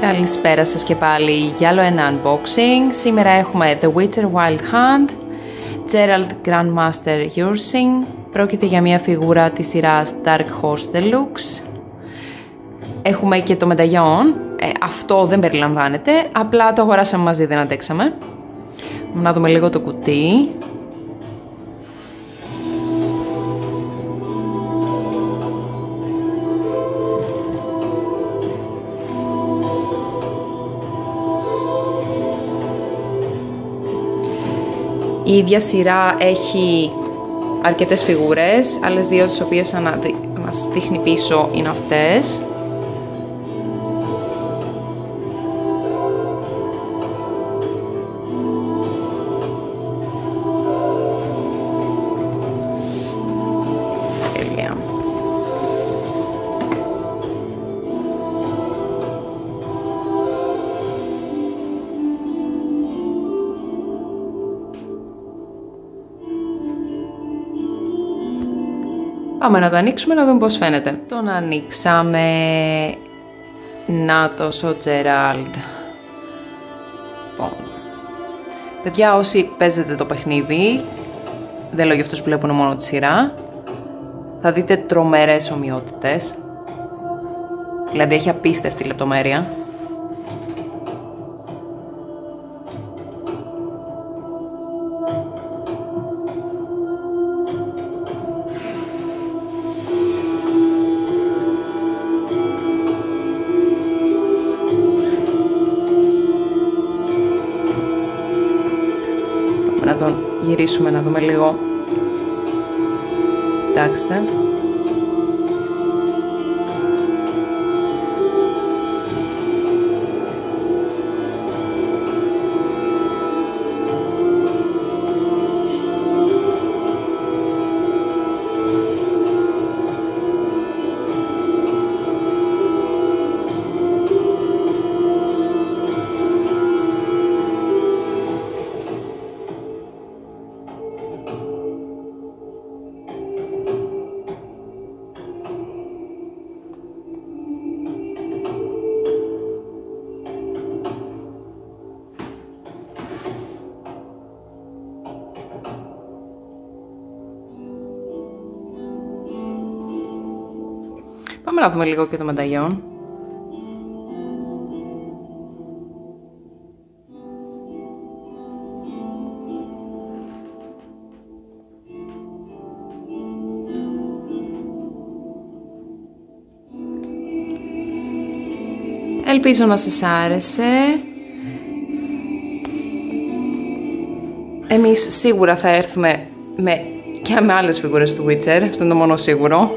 Καλησπέρα σας και πάλι για άλλο ένα unboxing. Σήμερα έχουμε The Witcher Wild Hunt, Geralt Grandmaster Ursing. Πρόκειται για μια φιγούρα της σειράς Dark Horse Deluxe. Έχουμε και το μεταγιόν. Αυτό δεν περιλαμβάνεται, απλά το αγοράσαμε μαζί, δεν αντέξαμε. Να δούμε λίγο το κουτί. Η ίδια σειρά έχει αρκετές φιγούρες, άλλες δύο τις οποίες μας δείχνει πίσω είναι αυτές. Τέλεια. Πάμε να το ανοίξουμε να δούμε πώς φαίνεται. Τον ανοίξαμε. Νάτος ο Τζεράλντ. Παιδιά, όσοι παίζετε το παιχνίδι, δεν λέω για αυτούς που βλέπουν μόνο τη σειρά, θα δείτε τρομερές ομοιότητες. Δηλαδή έχει απίστευτη λεπτομέρεια. Να τον γυρίσουμε να δούμε λίγο. Κοιτάξτε. Πάμε να δούμε λίγο και το μεταγιόν. Ελπίζω να σας άρεσε. Εμείς σίγουρα θα έρθουμε και με άλλες φιγούρες του Witcher, αυτό είναι το μόνο σίγουρο.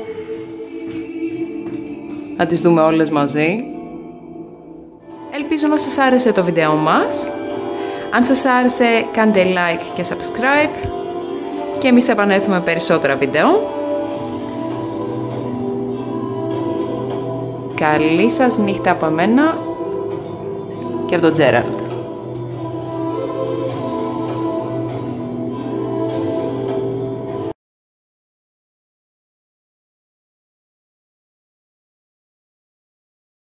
Να τις δούμε όλες μαζί. Ελπίζω να σας άρεσε το βίντεο μας. Αν σας άρεσε, κάντε like και subscribe. Και εμείς θα επανέλθουμε με περισσότερα βίντεο. Καλή σας νύχτα από εμένα και από τον Geralt.